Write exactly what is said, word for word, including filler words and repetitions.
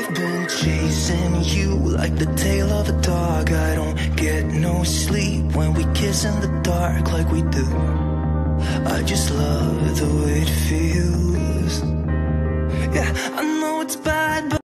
been chasing you like the tail of a dog. I don't get no sleep when we kiss in the dark like we do. I just love the way it